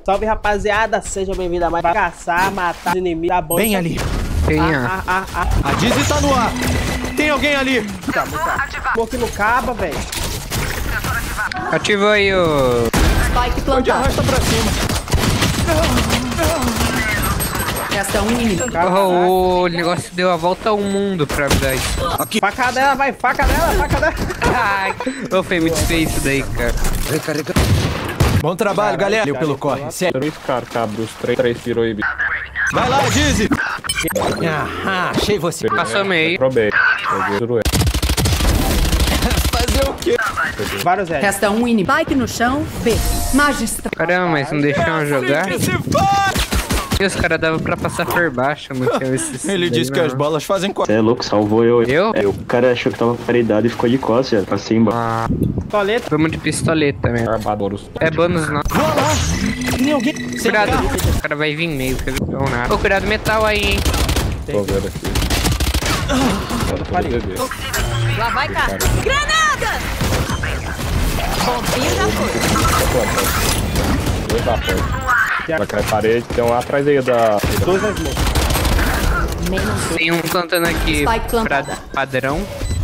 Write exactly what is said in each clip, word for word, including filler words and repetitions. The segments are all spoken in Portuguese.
Salve, rapaziada, seja bem-vindo a mais pra caçar, matar os inimigos da bolsa. Bem ali. Tem Ah, ah, ah, ah. A Dizzy tá no ar. Tem alguém ali. Tá, tá. Pô, que no caba, velho. Ativa aí o... Spike Pode plantado. arrasta pra cima. Resta um inimigo. Oh, o negócio deu a volta ao mundo pra dar isso. Faca dela, vai, faca dela, faca dela. Ai, oh, foi muito feio isso daí, cara. Bom trabalho, Caralho, galera. cara, Pelo corre. cara. Sério. Três caras, cabra, os três, três virou aí. Vai lá, Dizzy. Ah, achei você. Passou meio. Probei. Juro eu. Fazer o quê? Vários Zé. Resta um inimigo. Spike no chão. B. Magistral. Caramba, mas não deixaram jogar. Que se for! E os caras davam pra passar por baixo, não tinha esse... Ele disse que as bolas fazem co... Você é louco, salvou eu. Eu? É, o cara achou que tava paredado e ficou de costas, passei embaixo. Ah, Toleta. vamos de pistoleta mesmo. Armadoros. É bônus não. Vou lá. Tem alguém... Sem Cuidado, carro. o cara vai vir meio, quer ver? Ou nada. Ô, cuidado metal aí, hein. Tô vendo aqui. Parei. Lá vai cá. Granada! Bombinha já foi. Dois da porta. Naquela parede, tem um atrás aí da... Dois na smoke. Menos Tem um plantando aqui Spike pra plantada. padrão.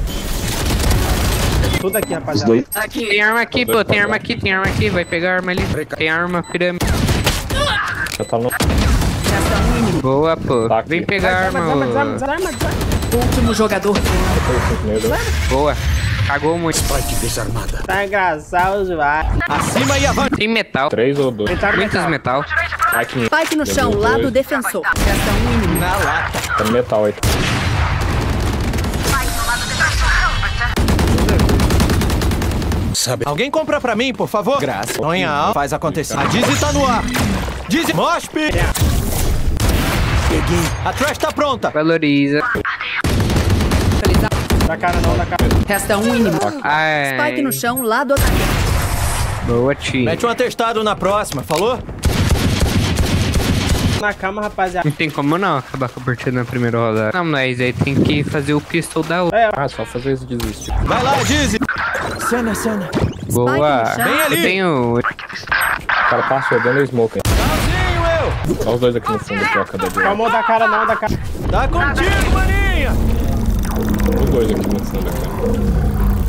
Tudo aqui, Os rapaziada. dois. Tem arma aqui, pô, tem arma aqui, tem arma aqui. Vai pegar a arma ali. Tem arma, pirâmide. Já tá no... Resta um inimigo. Boa, pô. Tá aqui. Vem pegar a arma, Desarma, desarma, ô. desarma, desarma. Último jogador. Boa. Cagou muito. Tá engraçado, vai. Acima e avante. Tem metal. Três ou dois? Entraram no Muitos metal. metal. Aqui. Spike no chão. Dois. Lado defensor. Resta um inimigo. Na lata. Tá no metal aí. Sabe. Alguém compra pra mim, por favor? Graças. Sonha alto. Faz acontecer. A Dizzy tá no ar. Dizzy. Mospe. Peguei. A trash tá pronta. Valoriza. Da cara não, da cara. Resta um inimigo. Ai. Spike no chão. Lado atacante. Boa, tio. Mete um atestado na próxima, falou? Na cama, rapaziada. Não tem como não acabar com a partida na primeira rodada. Não, mas aí tem que fazer o pistol da outra. É, Ah, só fazer isso desistir. Vai lá, Dizzy. Cena, cena. Boa. no chão. Bem ali. Eu tenho... O cara passou dando smoke, hein. Sozinho eu. Olha os dois aqui no fundo, aqui, ó, cada dia. calma da cara não, da cara. Tá contigo, maninha. Os dois aqui no fundo, aqui.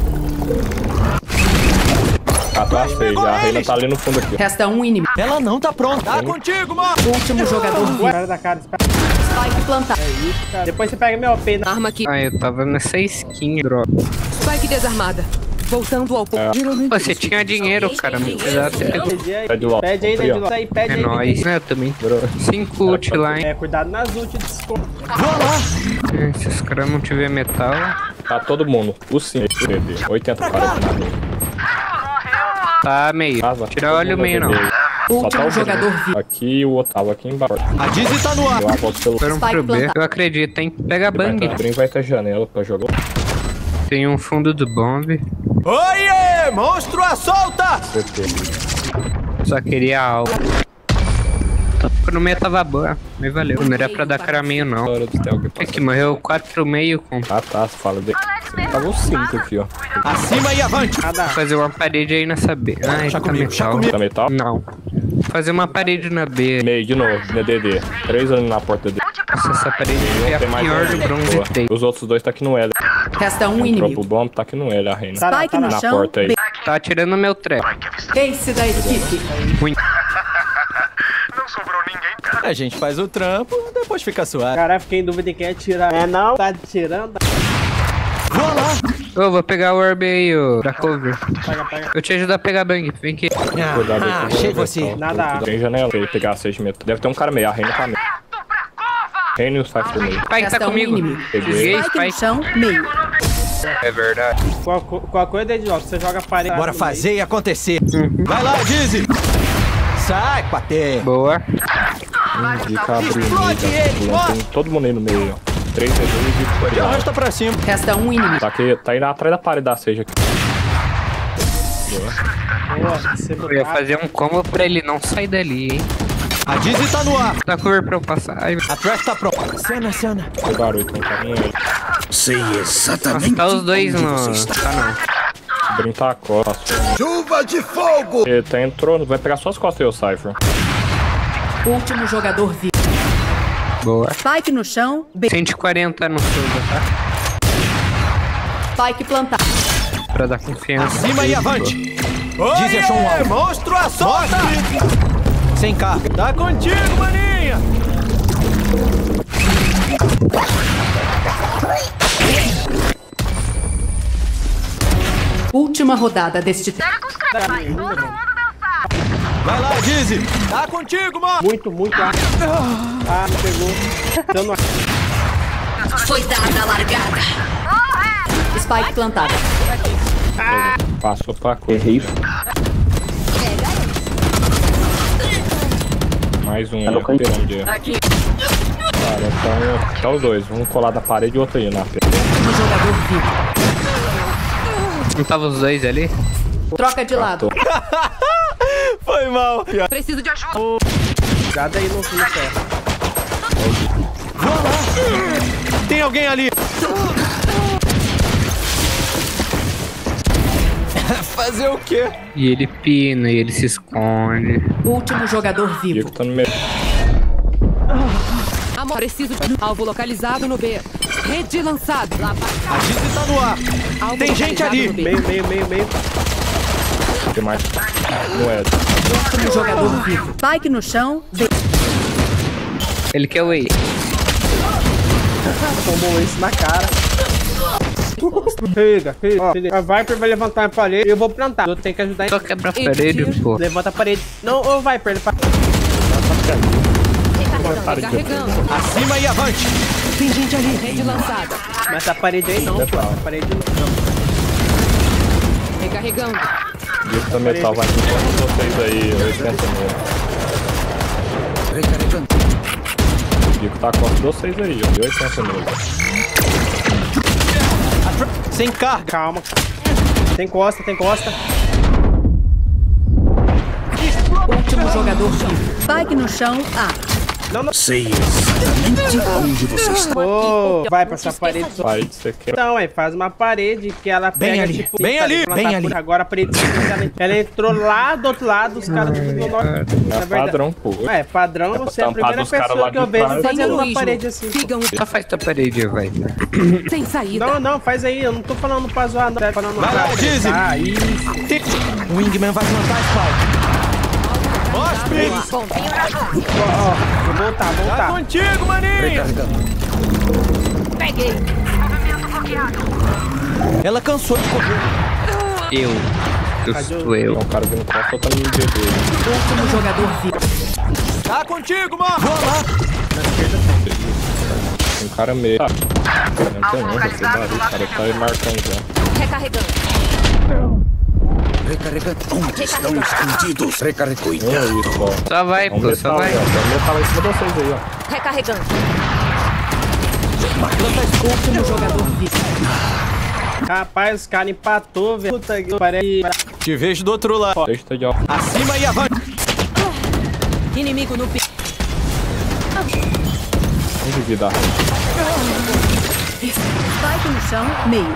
Ah, tá feio já. A Reina tá ali no fundo aqui. Resta um inimigo. Ela não tá pronta. Tá contigo, mano. Último jogador. Ué, cara da cara. Espera. Spike plantado. Cara. Depois você pega meu O P. Na... Arma aqui. Ah, eu tava nessa skin, droga. Spike desarmada. Voltando ao ponto. Pô, você tinha dinheiro, cara. Muito pesado. Você pegou. Pede aí. Pede o Pede aí, Aí, ó. Dediló. Aí, pede É aí. nóis. Dediló. Né, eu também. Cinco ult lá, hein. É, cuidado nas ult de desconto. Vou lá. É, se os caras não tiver metal... Tá todo mundo. O cinco, oitenta, quarenta na rede. Tá meio. Casa. Tira olho meio, não. Só tá Último o jogador vivo. aqui e o outro aqui embaixo. A Dizzy tá no ar. Eu aposto pelo... Foram Spike pro B. plantado. Eu acredito, hein. Pega Vai bang. ter brinco, vai ter janela pra jogar. Tem um fundo do bomb. Oiê, monstro à solta. C T. Só queria algo. No meio tava boa, mas valeu. Não era pra dar cara meio, não. Hora de ter alguém É que morreu quatro meio com... Ah, tá, você fala de... Tava um cinco aqui, ó. Acima e avante. Nada. Fazer uma parede aí nessa B. Ah, Chá tá comigo, chá metal. comigo. Tá metal? Não. Fazer uma parede na B. Meio de novo, na D D. Três anos na porta D D. Nossa, essa parede é a Tem mais pior um. do bronze Boa. três. Os outros dois tá aqui no L. Resta um Entrou pro inimigo. bomb, tá aqui no L, a Reina. Tá, Spike tá, no Na chão. porta aí. B. Tá atirando meu trap. Ace da equipe. Ruim. A gente faz o trampo, depois fica suave. Caralho, fiquei em dúvida de quem é tirar. É não? Tá tirando? Vou lá. Ô, vou pegar o orb aí, ô. Da cover. Pega, pega. Eu te ajudo a pegar bang. Vem aqui. Cuidado aí Ah, com o achei versão. você. Nada. Tem janela pra ele pegar seis metros. Deve ter um cara meio, a Reina tá meio. Reina e o Cypher do meio. Spike tá Resta um comigo. inimigo. Desviei, Spike no Spike. chão. Meio. É verdade. Qual, qual coisa, Dediló? Você joga a parede. Bora no fazer e acontecer. Vai lá, Dizzy. Sai, patê. Boa. De cabrinho, tem todo mundo aí no meio, ó. Três D dois E e arrasta pra cima. Resta um inimigo. Tá aqui, tá aí atrás da parede da seja aqui. meio. Boa, você Eu ia fazer um combo pra ele não sair dali, hein. A Dizzy tá no ar. Dá cover pra eu passar. Ai, A trash tá pronta. Cena, cena. O garoto não tá no L. Sei exatamente. tá os dois onde no... você está. Tá não. Brincar a costa. Chuva de fogo! Ele tá entrou, vai pegar suas costas aí, o Cypher. Último jogador vivo. Boa. Spike no chão. B. cento e quarenta no fundo, tá? Spike plantado. Pra dar confiança. Acima e avante. Diz achou um alvo. Monstro a solta. Sem carga. Tá contigo, maninha. Última rodada deste tempo. Vai lá, Dizzy. Tá contigo, mano. Muito, muito. Ah, ah não pegou. Então não... Foi dada a largada. Spike plantada. Passou pra cor. Errei. Mais um Tá no aí, canto. pirâmide. Aqui. Cara, então, tá os dois. Um colar da parede e outro aí na frente. Último jogador vivo. Não tava os dois ali? Troca de lado. Foi mal. Preciso de ajuda. Cuidado aí no no ferro. Tem alguém ali. Fazer o quê? E ele pina e ele se esconde. Último jogador vivo. Diego tá no meio. Amor, preciso de alvo localizado no B. Rede lançado. Lá A Dizzy tá no ar. Alvo Tem gente localizado ali. no B. Meio, meio, meio, meio. Tem mais. Não é. Último jogador vivo. Spike no chão. B. Ele quer o E. Tomou isso na cara. Pega, pega. Ó, a Viper vai levantar a parede e eu vou plantar. Eu tenho que ajudar Só em... quebra a parede, pô. Levanta a parede. Não, ô Viper, ele faz... Carregando. Acima e avante. Tem gente ali. Rede lançada. Mas essa parede aí não, pô. Essa parede não. Recarregando. Diego tá metal, vai com vocês aí, oitenta mil. Recarregando. Diego tá com vocês aí, ó. De oitenta mil. Sem carga. Calma. Tem costa, tem costa. Último jogador vivo. Spike no chão. A. Sei exatamente onde você está. Ô, vai pra essa parede só. Parede você quer. Então, aí, faz uma parede que ela pega, Bem ali, tipo... bem tá ali, ligado? bem Ela tá ali. por- Agora a parede... ela, ela entrou lá do outro lado, os caras tudo do norte. É padrão, pô. É, padrão, você é a tampar primeira dos caras pessoa lá que eu de vejo trás. fazendo uma Sem parede assim. Sigam Só faz tua parede, vai. sem saída. Não, não, faz aí, eu não tô falando pra zoar, não. Tô falando Vai pra lá, Dizzy. Ah, isso. Tem- O Wingman vai plantar a Spike. Mostre. Ó, ó, vou voltar, Tá voltar. contigo, maninha. Recarregando. Peguei. Ela cansou de correr. Eu. Eu sou eu. É um cara vindo costa, tá no B dele. Último jogador vivo. Tá contigo, mano. Vou lá. Tem um cara meio. Tá. Não tem não, vai ser barulho. O cara tá aí marcando já. Recarregando. Recarregando. Onde estão escondidos? Recarregou. Um é isso, ó. Só vai, É um pô, só metal vai. aí, ó. Tem um metal aí em cima de vocês aí, ó. Recarregando. Último jogador vivo. Rapaz, os caras empatou, velho. Puta que pariu. Te vejo do outro lado. Deixa eu de ó. Acima e avante. Inimigo no pico. Um de vida. Spike no chão. Meio.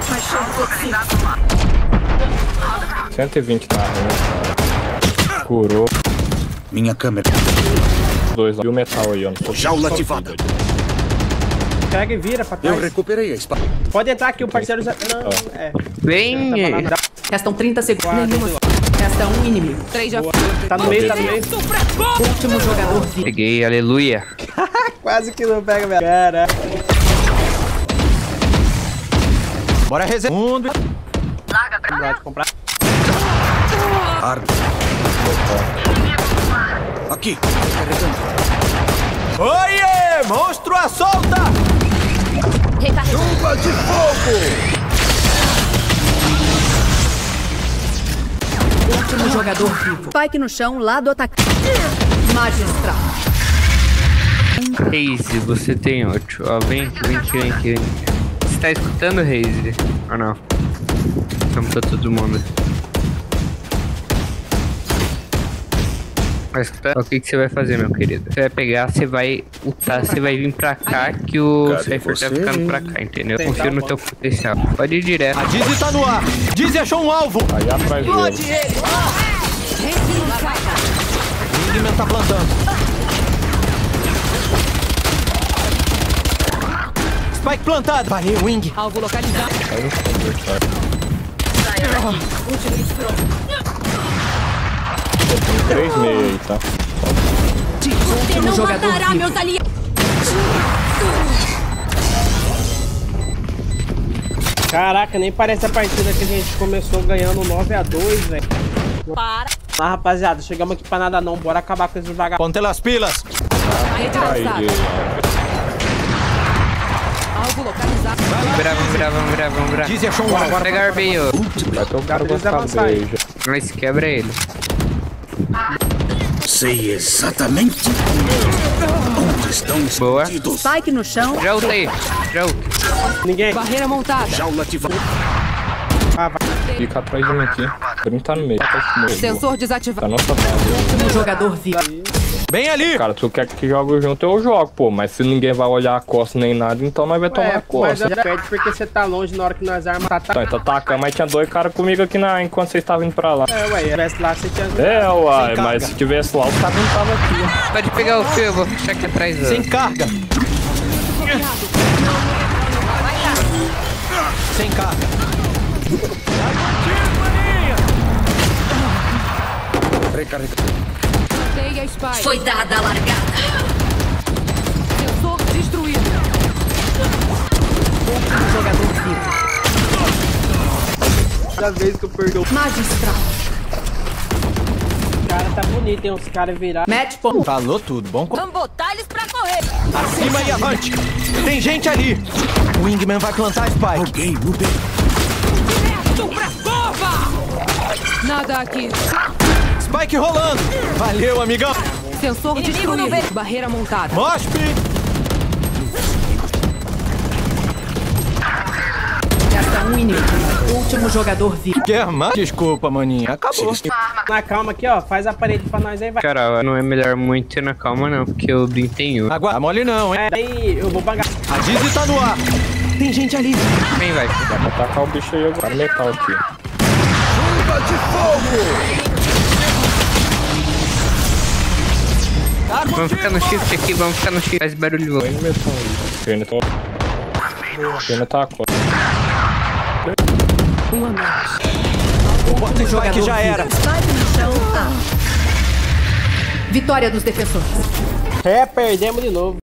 cento e vinte na rua. Curou. Minha câmera. Dois, ó. E o metal aí, ó. Não tô- Jaula ativada. Pega e vira pra Eu trás. recuperei a espada. Pode entrar aqui, o parceiro já... Não, é. Vem. Restam trinta segundos. Nenhuma. Resta um inimigo. Três já. Tá no meio, tá no meio. Último jogador vivo. Peguei, aleluia. Quase que não pega, velho. Cara. Bora reservar. Mundo. Pode comprar. Arma. Aqui. Recarregando. Oiê! Monstro à solta! Chuva de fogo. Último jogador vivo. Spike no chão, lado atacante. Magistral. Reise, você tem oito. Ó, vem aqui, vem aqui, vem aqui. Você tá escutando, Reise? Ou não? Vamos pra todo mundo. Vai escutar? O que, que você vai fazer, meu querido? Você vai pegar, você vai ultar, você vai vir pra cá que o Cadê Cypher tá você? ficando pra cá, entendeu? Confia no teu potencial. Pode ir direto. A Dizzy tá no ar. Dizzy achou um alvo. Aí atrás dele. O Wingman tá plantando. Spike plantado. Valeu, Wing. Alvo localizado. Faz um conversar. Tem três meia aí, tá? Você não matará meus aliados. Caraca, nem parece a partida que a gente começou ganhando nove a dois, velho. Para. Ah, rapaziada, chegamos aqui pra nada não. Bora acabar com esses vagabundos. Ponte las pilas. Rede Aí, lançada. Alvo localizado. Vamos virar, vamos virar, vamos virar, vamos virar. Dizzy achou um alvo. Bora pegar B, ó. vai ter o cara Eles gostar avançaram aí. dele. Nós quebra ele. Sei exatamente onde estão Boa. escondidos. Spike no chão. Já ultei. Já ultei. Ninguém. Barreira montada. Jaula ativada. Ah, vai. Fica atrás de mim aqui. Brin tá no meio. Tá Sensor Tá desativado. nossa base. Um jogador vivo. Bem ali. Cara, tu quer que jogue junto, eu jogo, pô. Mas se ninguém vai olhar a costa nem nada, então nós vai tomar É, a mas costa. eu perde porque você tá longe na hora que nós armas tá, tá. Então, então taca, mas tinha dois caras comigo aqui na, enquanto vocês estavam indo pra lá. É, ué, se tivesse lá, você tinha. É, uai, Sem mas carga. se tivesse lá, os caras não estavam aqui. Pode pegar o fio, eu vou fechar aqui atrás. ó. Sem carga. Sem carga. Recarregando. Matei a Spike. Foi dada a largada. Sensor destruído. Um jogador vivo. Cada vez que eu perdi o Magistral. cara, tá bonito, hein? Os caras viraram. Match ponto. Falou tudo. Bom. co- Vamos botar eles pra correr. Acima e avante. Tem gente ali. O Wingman vai plantar a Spike. Alguém no B. Nada aqui. Spike rolando. Valeu, amigão. Sensor Inimigo no destruído. B. Barreira montada. Mospe. Resta um inimigo. Último jogador vivo. Quer mais? Desculpa, maninha. Acabou. Na calma aqui, ó. Faz a parede pra nós aí, vai. Cara, não é melhor muito ir na calma, não, porque o Brin tem um. Aguarda. Tá mole não, hein? É, aí eu vou bangar. A Dizzy tá no ar. Tem gente ali. Vem, vai. Dá pra tacar o bicho aí agora. Metal aqui. Vamos ficar no shift aqui, vamos ficar no shift. Faz barulho. Põe no metal aí. Pena tá. Pena tá a costa. Um a menos. Bota o Spike já era. Spike no chão. Ah. Vitória dos defensores. É, perdemos de novo.